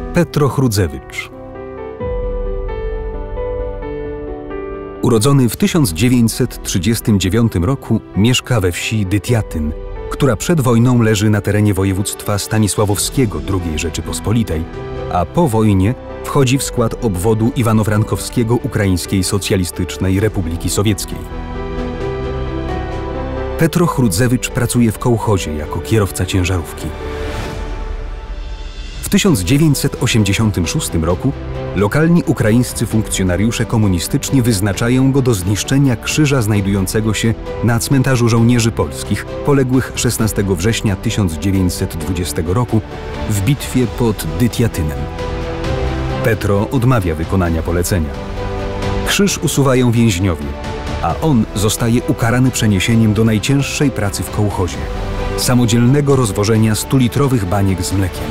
Petro Chrudzewicz. Urodzony w 1939 roku, mieszka we wsi Dytjatyn, która przed wojną leży na terenie województwa stanisławowskiego II Rzeczypospolitej, a po wojnie wchodzi w skład obwodu Iwano-Frankowskiego Ukraińskiej Socjalistycznej Republiki Sowieckiej. Petro Chrudzewicz pracuje w kołchozie jako kierowca ciężarówki. W 1986 roku lokalni ukraińscy funkcjonariusze komunistyczni wyznaczają go do zniszczenia krzyża znajdującego się na cmentarzu żołnierzy polskich poległych 16 września 1920 roku w bitwie pod Dytjatynem. Petro odmawia wykonania polecenia. Krzyż usuwają więźniowie, a on zostaje ukarany przeniesieniem do najcięższej pracy w kołchozie – samodzielnego rozwożenia 100-litrowych baniek z mlekiem.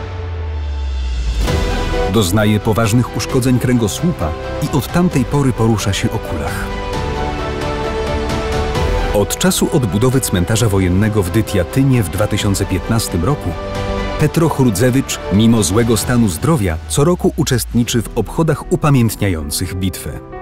Doznaje poważnych uszkodzeń kręgosłupa i od tamtej pory porusza się o kulach. Od czasu odbudowy cmentarza wojennego w Dytjatynie w 2015 roku Petro Chrudzewicz, mimo złego stanu zdrowia, co roku uczestniczy w obchodach upamiętniających bitwę.